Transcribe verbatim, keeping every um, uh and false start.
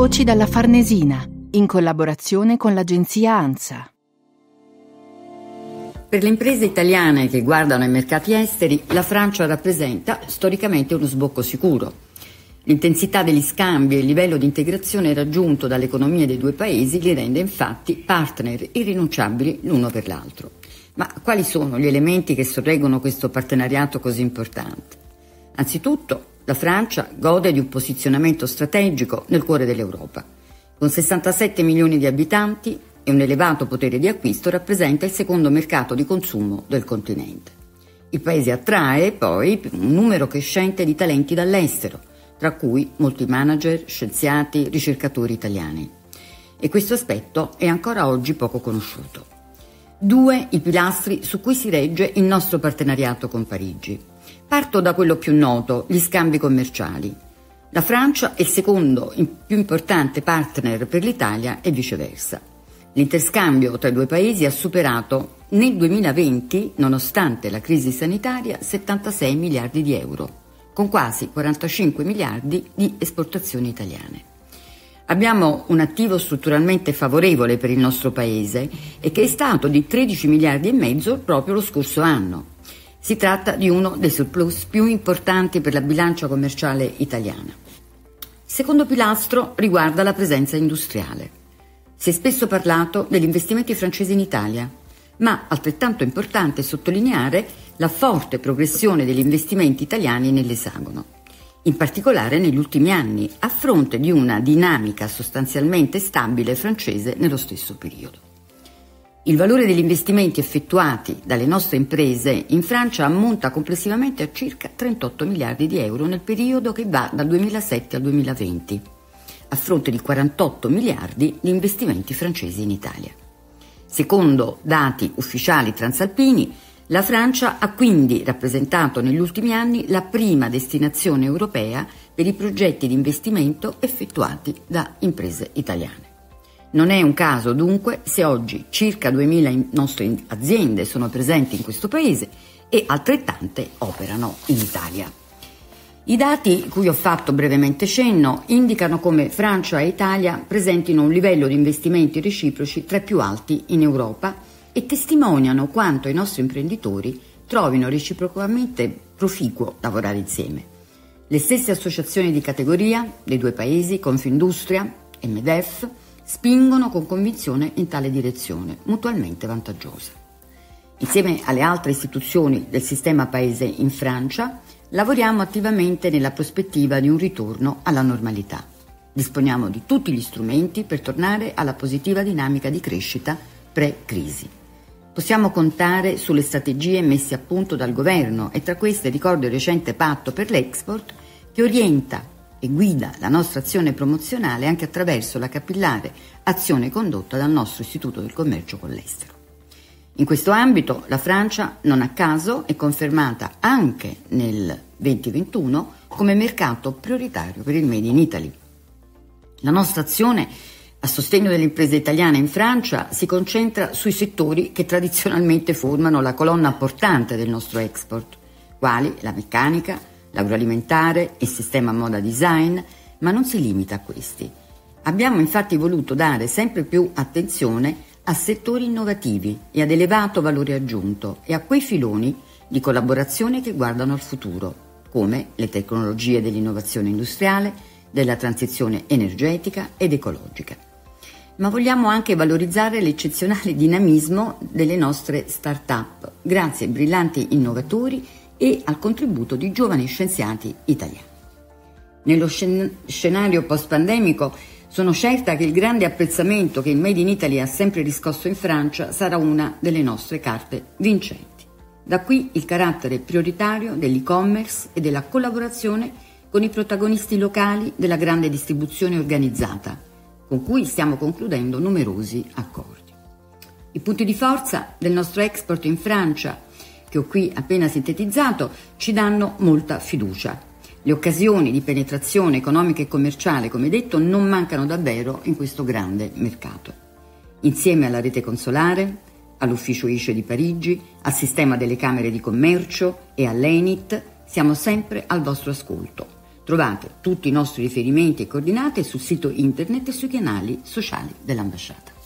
Voci dalla Farnesina, in collaborazione con l'agenzia ANSA. Per le imprese italiane che guardano ai mercati esteri, la Francia rappresenta storicamente uno sbocco sicuro. L'intensità degli scambi e il livello di integrazione raggiunto dalle economie dei due paesi li rende infatti partner irrinunciabili l'uno per l'altro. Ma quali sono gli elementi che sorreggono questo partenariato così importante? Anzitutto, la Francia gode di un posizionamento strategico nel cuore dell'Europa. Con sessantasette milioni di abitanti e un elevato potere di acquisto, rappresenta il secondo mercato di consumo del continente. Il paese attrae poi un numero crescente di talenti dall'estero, tra cui molti manager, scienziati, ricercatori italiani. E questo aspetto è ancora oggi poco conosciuto. Due i pilastri su cui si regge il nostro partenariato con Parigi. Parto da quello più noto, gli scambi commerciali. La Francia è il secondo più importante partner per l'Italia e viceversa. L'interscambio tra i due paesi ha superato nel duemilaventi, nonostante la crisi sanitaria, settantasei miliardi di euro, con quasi quarantacinque miliardi di esportazioni italiane. Abbiamo un attivo strutturalmente favorevole per il nostro paese e che è stato di tredici miliardi e mezzo proprio lo scorso anno. Si tratta di uno dei surplus più importanti per la bilancia commerciale italiana. Il secondo pilastro riguarda la presenza industriale. Si è spesso parlato degli investimenti francesi in Italia, ma altrettanto importante è sottolineare la forte progressione degli investimenti italiani nell'esagono, in particolare negli ultimi anni, a fronte di una dinamica sostanzialmente stabile francese nello stesso periodo. Il valore degli investimenti effettuati dalle nostre imprese in Francia ammonta complessivamente a circa trentotto miliardi di euro nel periodo che va dal duemilasette al duemilaventi, a fronte di quarantotto miliardi di investimenti francesi in Italia. Secondo dati ufficiali transalpini, la Francia ha quindi rappresentato negli ultimi anni la prima destinazione europea per i progetti di investimento effettuati da imprese italiane. Non è un caso dunque se oggi circa duemila nostre aziende sono presenti in questo paese e altrettante operano in Italia. I dati cui ho fatto brevemente cenno indicano come Francia e Italia presentino un livello di investimenti reciproci tra i più alti in Europa e testimoniano quanto i nostri imprenditori trovino reciprocamente proficuo lavorare insieme. Le stesse associazioni di categoria dei due paesi, Confindustria e Medef, spingono con convinzione in tale direzione, mutualmente vantaggiosa. Insieme alle altre istituzioni del sistema paese in Francia, lavoriamo attivamente nella prospettiva di un ritorno alla normalità. Disponiamo di tutti gli strumenti per tornare alla positiva dinamica di crescita pre-crisi. Possiamo contare sulle strategie messe a punto dal governo e tra queste ricordo il recente patto per l'export che orienta e guida la nostra azione promozionale anche attraverso la capillare azione condotta dal nostro Istituto del Commercio con l'Estero. In questo ambito la Francia, non a caso, è confermata anche nel duemilaventuno come mercato prioritario per il Made in Italy. La nostra azione a sostegno delle imprese italiane in Francia si concentra sui settori che tradizionalmente formano la colonna portante del nostro export, quali la meccanica, l'agroalimentare, il sistema moda design, ma non si limita a questi. Abbiamo infatti voluto dare sempre più attenzione a settori innovativi e ad elevato valore aggiunto e a quei filoni di collaborazione che guardano al futuro, come le tecnologie dell'innovazione industriale, della transizione energetica ed ecologica. Ma vogliamo anche valorizzare l'eccezionale dinamismo delle nostre start-up, grazie ai brillanti innovatori e al contributo di giovani scienziati italiani. Nello scen- scenario post-pandemico sono certa che il grande apprezzamento che il Made in Italy ha sempre riscosso in Francia sarà una delle nostre carte vincenti. Da qui il carattere prioritario dell'e-commerce e della collaborazione con i protagonisti locali della grande distribuzione organizzata, con cui stiamo concludendo numerosi accordi. I punti di forza del nostro export in Francia, che ho qui appena sintetizzato, ci danno molta fiducia. Le occasioni di penetrazione economica e commerciale, come detto, non mancano davvero in questo grande mercato. Insieme alla rete consolare, all'ufficio I C E di Parigi, al sistema delle camere di commercio e all'Enit, siamo sempre al vostro ascolto. Trovate tutti i nostri riferimenti e coordinate sul sito internet e sui canali sociali dell'ambasciata.